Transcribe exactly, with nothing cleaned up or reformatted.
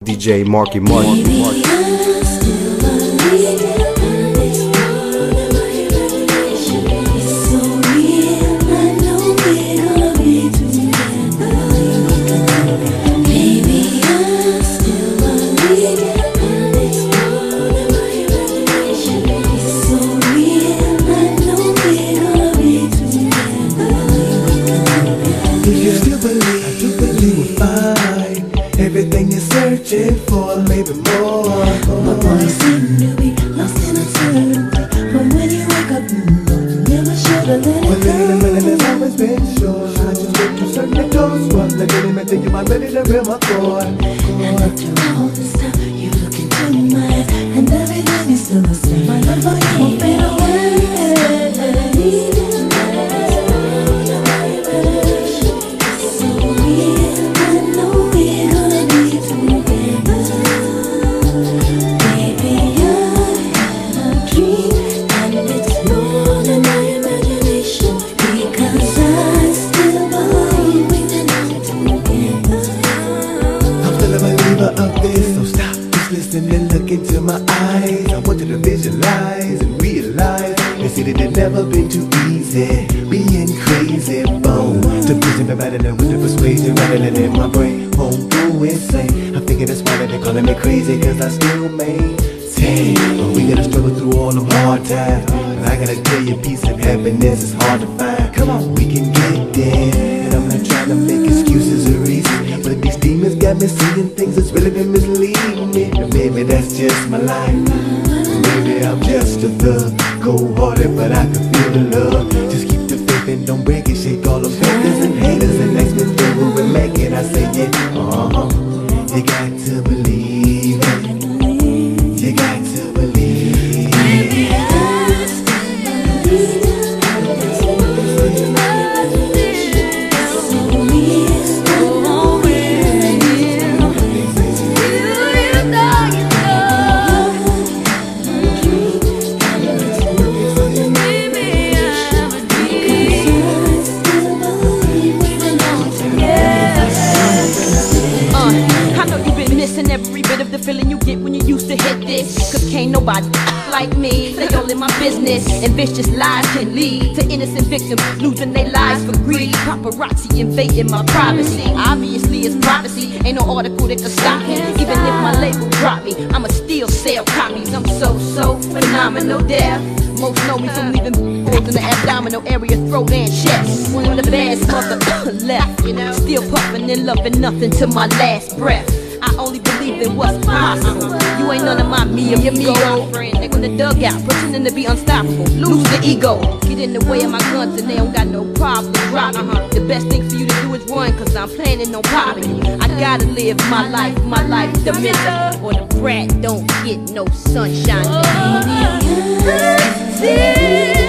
D J Marcy Marc. Everything you're searching for, maybe more. My boy said you'll be lost in eternity, but when you wake up, you never should have let it Well, go. living a minute has always been sure. I just went through certain doors. What the didn't even think you might ready to real my core. And after all this time, you look into my eyes, and everything is still the same. My love for you won't fade away. And look into my eyes. I want you to visualize and realize and see that it's never been too easy being crazy. Boom, to prison me better than with the persuasion rattling in my brain. Won't go insane. I figure that's why they're calling me crazy, cause I still maintain. But we gotta struggle through all them hard times, and I gotta tell you, peace and happiness is hard to find. Come on, we can get there. And I'm not trying to make excuses or reasons, but these demons got me seeing things that's really been misleading me. And maybe that's just my life. Maybe I'm just a thug, cold-hearted, but I can feel the love. Just keep the faith and don't break it. Shake all the fakers and haters and next me through who we make it. I say yeah, uh-huh. You got to believe it. You got to believe it. Every bit of the feeling you get when you used to hit this. Cause can't nobody like me. They all in my business, and vicious lies can lead to innocent victims losing their lives for greed. Paparazzi invading my privacy. Obviously it's privacy, ain't no article that can stop me. Even if my label drop me, I'ma still sell copies. I'm so, so phenomenal there. Most know me from leaving holes in the abdominal area, throat and chest. One of the best mother left, you know. Still puffing and loving nothing to my last breath. I only believe in what's possible. You ain't none of my me or your me girlfriend. They gonna dugout, pretending to be unstoppable. Lose the ego, get in the way of my guns and they don't got no problem dropping. The best thing for you to do is run, cause I'm planning on popping. I gotta live my life, my life demented, or the brat don't get no sunshine. Oh,